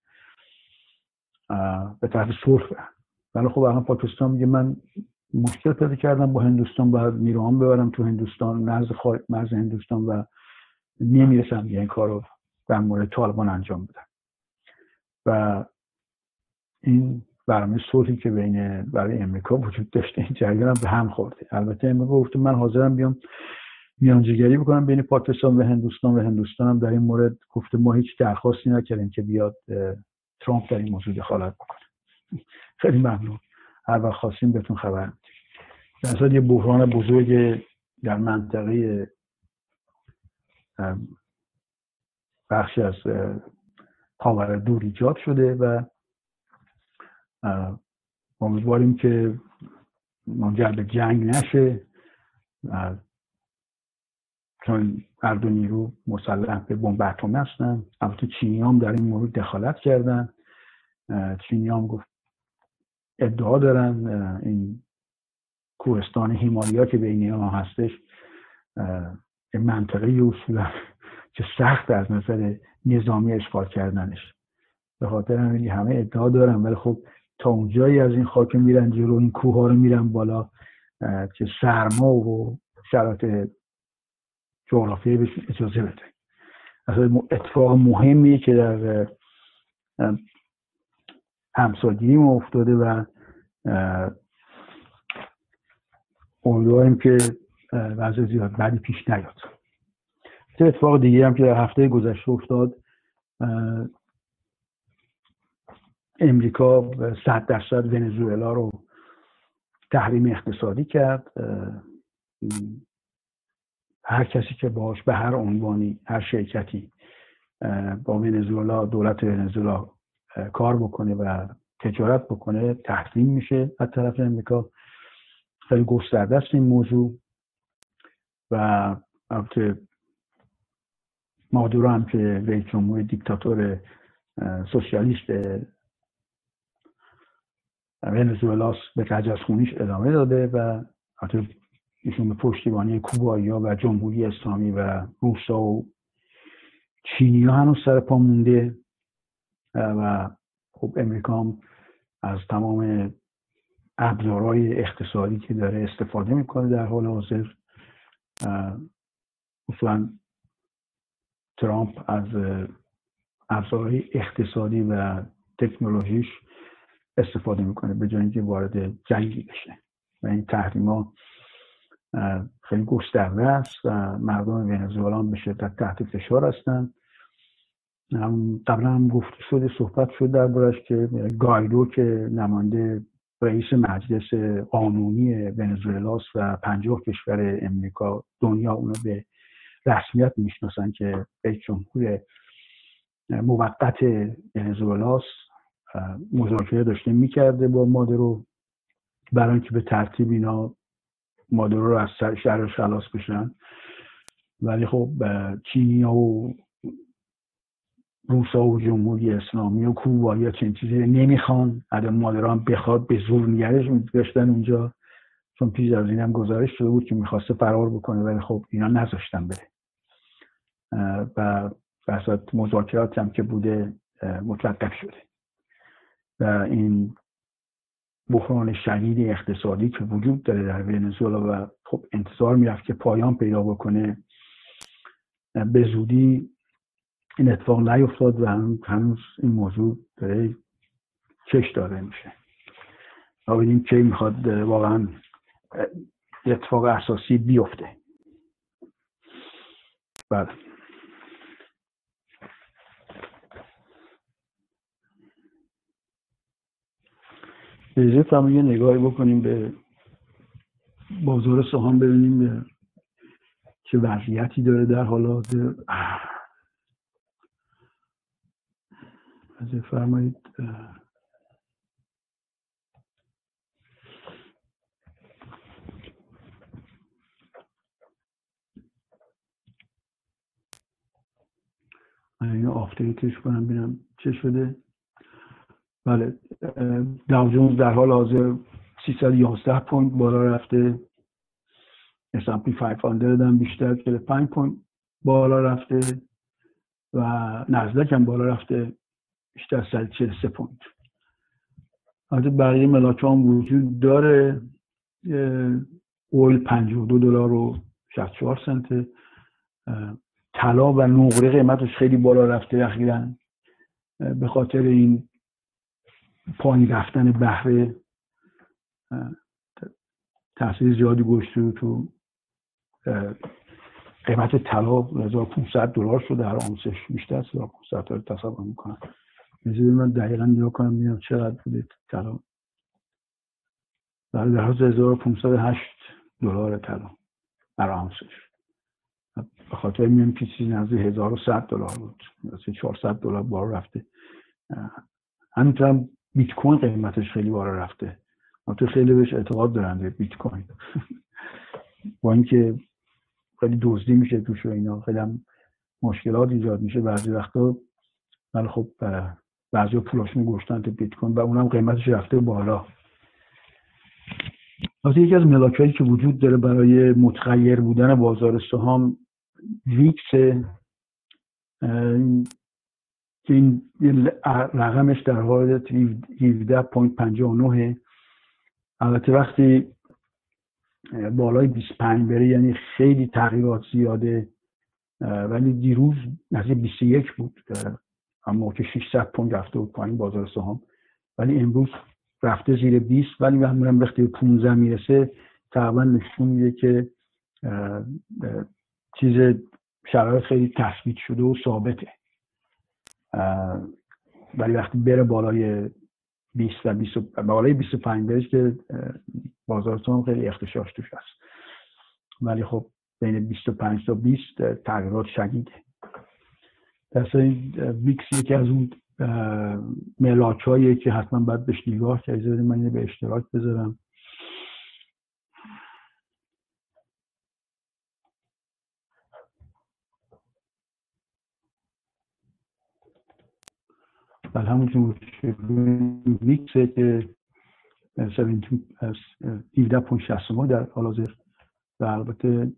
به طرف صلح برن. ولی خب الان پاکستان میگه من مشکل پیدا کردم با هندوستان، باید نیروام ببرم تو هندوستان، مرز خارج مرز هندوستان و نمیرسم این کارو در مورد طالبان انجام بدم. و این برنامه صلحی که بین برای امریکا وجود داشته این جریان هم به هم خورده. البته امریکا گفته من حاضرم بیام میانجیگری بکنم بین پاکستان و هندوستان و هندوستان هم در این مورد گفته ما هیچ درخواستی نکردیم که بیاد ترامپ در این موضوع دخالت بکنه. خیلی ممنون، هر وقت خواستیم بهتون خبر میدیم. در اصل یه بحران بزرگ در منطقه بخشی از خاور دور ایجاد شده و امیدواریم که منجر به جنگ نشه، چون هر دو نیرو مسلح به بمب اتمی هستن. البته چینی هم در این مورد دخالت کردن. چینی هم گفت ادعا دارن این کوهستان هیمالیا که بین اینا هستش منطقه اصولا که سخت از نظر نظامی اشغال کردنش، به خاطر همین همه ادعا دارن، ولی خب تا اونجایی از این خاک میرن جلو، این کوه ها رو میرن بالا که سرما و شرایط جغرافیایی بهشون اجازه بده. اصلا اتفاق مهمیه که در همسایگی ما افتاده و امیدواریم که وضع زیاد بعدی پیش نیاد. اتفاق دیگه هم که در هفته گذشته افتاد، امریکا صد درصد ونزوئلا رو تحریم اقتصادی کرد. هر کسی که باش به هر عنوانی هر شرکتی با ونزوئلا دولت ونزوئلا کار بکنه و تجارت بکنه تحریم میشه از طرف امریکا. خیلی گسترده است این موضوع و البته مادورو هم که رئیس جمهور دیکتاتور سوسیالیست ونزوئلاست به تجسمونیش ادامه داده و البته ایشون به پشتیبانی کوبایی‌ها و جمهوری اسلامی و روسا و چینی‌ها هنوز سر پا مونده و خب امریکا هم از تمام ابزارهای اقتصادی که داره استفاده میکنه در حال حاضر. اصلا ترامپ از ابزارهای اقتصادی و تکنولوژیش استفاده میکنه به جای اینکه وارد جنگی بشه و این تحریم‌ها خیلی گسترده است و مردم ونزوئلا به شدت تحت فشار هستند. هم قبلا هم گفته شده صحبت شد دربارش که گایدو که نماینده رئیس مجلس قانونی ونزوئلاست و پنجاه کشور امریکا دنیا اونو به رسمیت میشناسن که رئیس جمهور موقت ونزوئلاست، مذاکره داشته میکرده با مادورو برای اینکه به ترتیب اینا مادورو رو از شرش خلاص بشن. ولی خب چینی‌ها و روسا و جمهوری اسلامی و کوبایی‌ها چنین چیزی نمیخوان. اگر مادورو هم بخواد به زور نگرش می‌داشتن اونجا، چون پیش از این هم گزارش شده بود که میخواسته فرار بکنه ولی خب اینا نذاشتن بره و بحثات مذاکرات هم که بوده متوقف شده و این بحران شدید اقتصادی که وجود داره در ونزوئلا و خب انتظار میرفت که پایان پیدا بکنه به زودی این اتفاق نیفتاد و هنوز این موضوع داره کش داده میشه. و ببینیم کی میخواد واقعا اتفاق اساسی بیفته. بله بذارید هم یه نگاهی بکنیم به بازار سهام، ببینیم چه وضعیتی داره در حال حاضر. از فرمایید من اینو آفتریتش کنم ببینم چه شده. بله داو جونز در حال حاضر سیصد و یازده پوینت بالا رفته، اس اند پی پانصد هم بیشتر چهل و پنج پوینت بالا رفته و نزدک هم بالا رفته بیشتر از صد و چهل و سه پوینت. البته بقیه ملاک‌ها هم وجود داره. اویل پنجاه و دو دلار و شصت و چهار سنت، طلا و نقره قیمتش خیلی بالا رفته اخیراً به خاطر این پایین رفتن بهره، تاثیر زیادی گذاشته تو قیمت طلا. هزار و پانصد دلار شده هر اونسش، بیشتر از هزار و پانصد دلار تصور میکنم. می‌ذارید من دقیقاً نگاه کنم ببینم چقدر بوده طلا. در حدود هزار و پانصد و هشت دلار طلا هر اونسش، به خاطر میگم که چیزی نزدیک هزار و صد دلار بود، مثلا چهارصد دلار بالا رفته. همینطور بیت کوین قیمتش خیلی بالا رفته. البته خیلی بهش اعتقاد دارن به بیت کوین با اینکه خیلی دزدی میشه توش و اینا، خیلی هم مشکلات ایجاد میشه بعضی وقتا، ولی خب بعضیا پولاشون گذاشتن تو بیت کوین و اونم قیمتش رفته بالا. البته یکی از ملاکایی که وجود داره برای متغیر بودن بازار سهام ویکس، که این رقمش در حالت هفده و پنجاه و نه. البته وقتی بالای بیست و پنج بره یعنی خیلی تغییرات زیاده، ولی دیروز نزدیک بیست و یک بود اما که ششصد پوند رفته بود پایین بازار سهام، ولی امروز رفته زیر بیست، ولی معمولا وقتی به پانزده میرسه تقریبا نشون میده که چیز شرایط خیلی تثبیت شده و ثابته. ولی وقتی بره بالای بیست و بیست بالای بیست و پنج برش که بازار سهام خیلی اختشاش توش هست، ولی خب بین بیست و پنج تا بیست تغییرات شدیده. در این ویکس یکی از اون ملاک هایی که حتما باید بهش نگاه کرد. من اینو به اشتراک بذارم. بله همونجور ویکسه که هفده و شصت و نه در حال حاضر و البته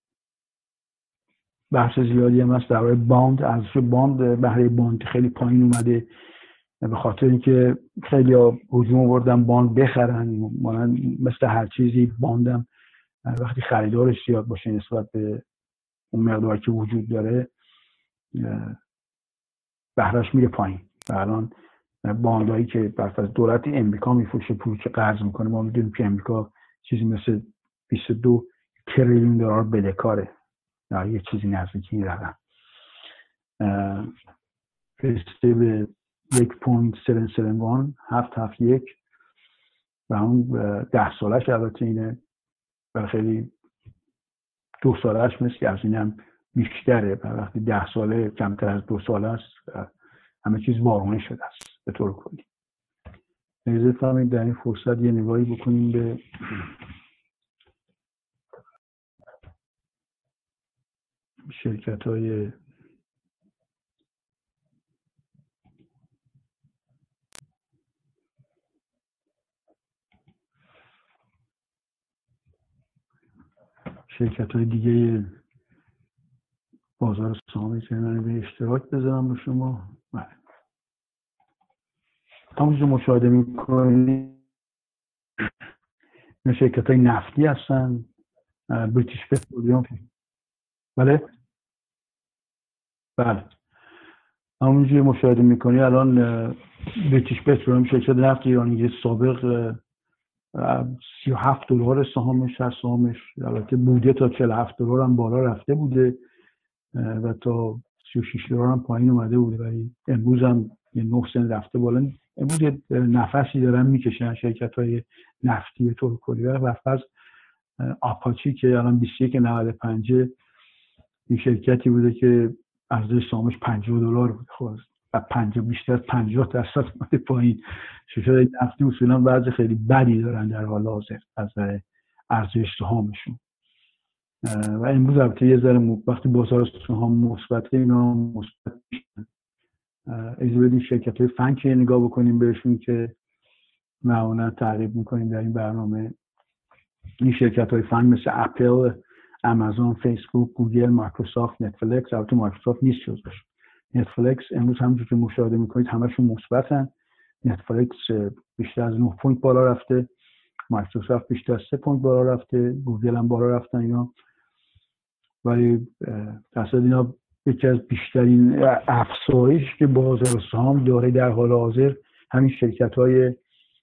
بحث زیادی هم هست درباره باند. ارزش باند، بهره باند خیلی پایین اومده به خاطر اینکه خیلی ها هجوم آوردن باند بخرن. مثل هر چیزی باندم وقتی خریدارش زیاد باشه نسبت به اون مقداری که وجود داره بهرهش میره پایین. و الان باندایی که برفرض دولت امریکا میفروشه پولی که قرض میکنه، ما میدونیم که امریکا چیزی مثل بیست و دو تریلیون دلار بدهکاره، یه چیزی نزدیک این رقم رسیده به یک و هفت هفت یک هفت هفت یک و اون ده سالش البته اینه و خیلی دو سالش مثل از این هم بیشتره و وقتی ده ساله کمتر از دو ساله است همه چیز وارونه شده است به طور کلی. اجازه فرمایید در این فرصت یه نگاهی بکنیم به شرکت های شرکت های دیگه بازار سهامی که من به اشتراک بذارم با شما. بله همونجور مشاهده میکنید این شرکت های نفتی هستن، بریتیش پترولیوم. بله بله همونجور مشاهده میکنید الان بریتیش پترولیوم شرکت نفت ایرانی سابق سی و هفت دلار سهامش هست. سهامش البته بوده تا چهل و هفت دلار هم بالا رفته بوده و تا سی و شش دلار هم پایین اومده بوده، ولی امروز هم یه نه سنت رفته بالا. امروز نفسی دارن میکشن شرکت های نفتی به طور کلی. و فرض آپاچی که الان بیست و یک و نود و پنج، این شرکتی بوده که ارزش سهامش پنجاه دلار بود، خب و پنجاه بیشتر از پنجاه درصد اومده پایین. شرکت نفتی اصولا وضع خیلی بدی دارن در حال حاضر از ارزش سهامشون. و امروز البته یه ذره وقتی بازار سهام مثبته اینا مثبت میشن. اجازه بدین شرکت‌های فنک نگاه بکنیم بهشون که معمولا تعریف میکنیم در این برنامه. این شرکت‌های فنک مثل اپل، آمازون، فیسبوک، گوگل، مایکروسافت، نتفلیکس. البته مایکروسافت نیست جزوش. نتفلیکس امروز همونجوری که مشاهده میکنید همشون مثبتن. نتفلیکس بیشتر از نه پوینت بالا رفته، مایکروسافت بیشتر از سه پوینت بالا رفته، گوگل هم بالا رفتن اینا. ولی درصد اینا یکی از بیشترین افزایش که بازار سهام داره در حال حاضر همین شرکت‌های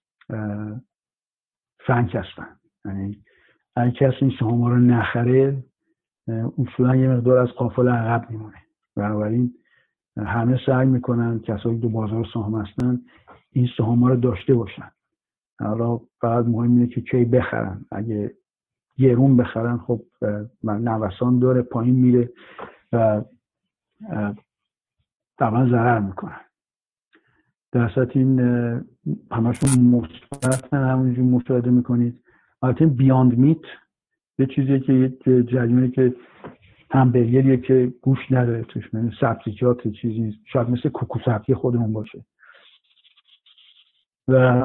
فنک هستن. یعنی اگه کسی این سهام رو نخره اصولا یه مقدار از قافله عقب میمونه. بنابراین همه سعی میکنن کسایی که بازار سهام هستن این سهام رو داشته باشن. حالا فقط مهم اینه که کی بخرن. اگه گرون بخرن خب نوسان داره، پایین میره و طبعا ضرر میکنن. در اصل این همشون مثبتن، همونجور مشاهده میکنید. البته بیاند میت یه چیزیه که جریانه که همبرگریه که گوش نداره توش، یعنی سبزیجات چیزی نیست، شاید مثل کوکو سبزی خودمون باشه. و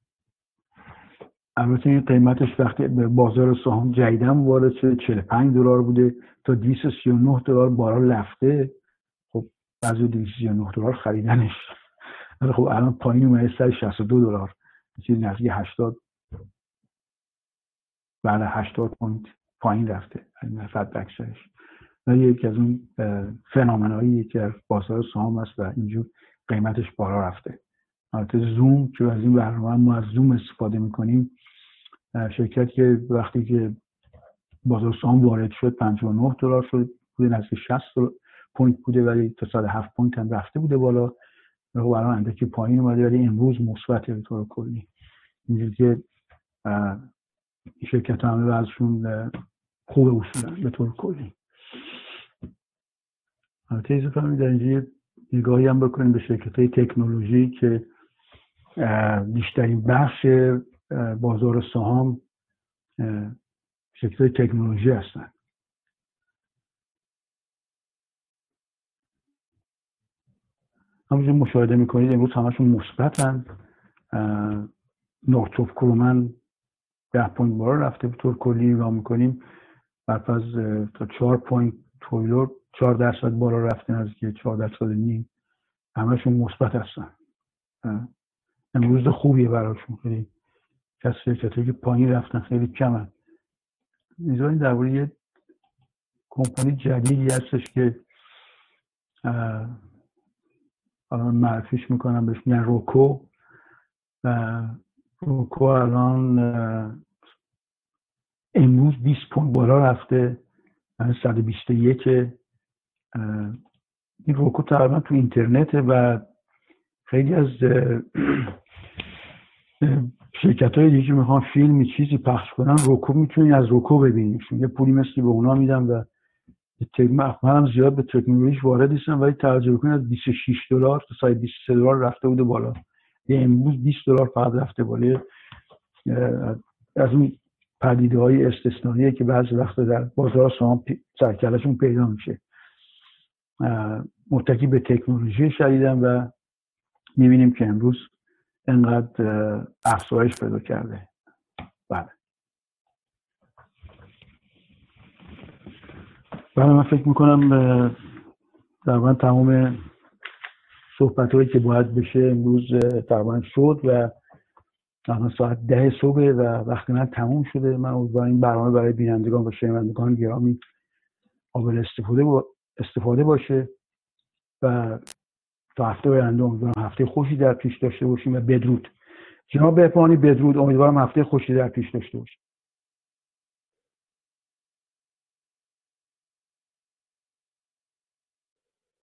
البته این قیمتش وقتی به بازار سهام جدیداً وارد شده چهل و پنج دلار بوده تا دویست و سی و نه دلار بالا رفته. خب بعضی دویست و سی و نه دلار خریدنش، ولی خب الان پایین اومده صد و شصت و دو دلار، چیزی نزدیک هشتاد، بعد هشتاد پوینت پایین رفته صد درصدش. ولی یکی از اون فنومنایی که در بازار سهام است و اینجور قیمتش بالا رفته. البته زوم که از این برنامه ما از زوم استفاده میکنیم، شرکت که وقتی که بازار سهام وارد شد پنجاه و نه دلار شد، بوده نزدیک شصت پوینت بوده، ولی تا صد و هفت پوینت هم رفته بوده بالا و الان اندکی پایین اومده، ولی امروز مثبته به طور کلی. اینجوری که شرکت همه وضعشون خوب اصولا به طور کلی. البته ایزه فهمید در اینجا نگاهی هم بکنیم به شرکت های تکنولوژی که بیشترین بخش بازار سهام شرکت های تکنولوژی هستن. همونجور مشاهده میکنید امروز همشون مثبتن. نورتروپ گرومن ده پوینت بالا رفته به طور کلی نگاه میکنیم، بعد از تا چهار پوینت تویلور چهار درصد بالا رفته، از که چهار درصد نیم همشون مثبت هستن. امروز خوبیه براشون. خیلی کسی شرکتایی که پایین رفتن خیلی کمن. اینجا این درباره یه کمپانی جدیدی هستش که الان معرفیش میکنم، بهش میگن روکو. و روکو الان امروز بیست پوینت بالا رفته، صد و بیست و یک. این روکو تقریبا تو اینترنته و خیلی از شرکت های دیگه میخوان فیلمی چیزی پخش کنن، روکو میتونی از روکو ببینیشون. یه پولی مثلی به اونا میدن و من هم زیاد به تکنولوژیش وارد نیستم، ولی توجه کنید از بیست و شش دلار تا صد و بیست و سه دلار رفته بوده بالا. یه امروز بیست دلار فقط رفته بالا. از اون پدیده های استثنائیه که بعضی وقتا در بازار سهام سرکله‌شون پیدا میشه. متکی به تکنولوژی شدیدن و میبینیم که امروز انقدر افزایش پیدا کرده. بله. بله من فکر میکنم تقریبا تمام صحبت هایی که باید بشه امروز تقریبا شد و الان ساعت ده صبح و وقتی من تموم شده. من امیدوارم این برنامه برای بینندگان و شنوندگان گرامی قابل استفاده با استفاده باشه و تا هفته آینده امیدوارم هفته خوشی در پیش داشته باشیم و بدرود. جناب بهبانی بدرود، امیدوارم هفته خوشی در پیش داشته باشید.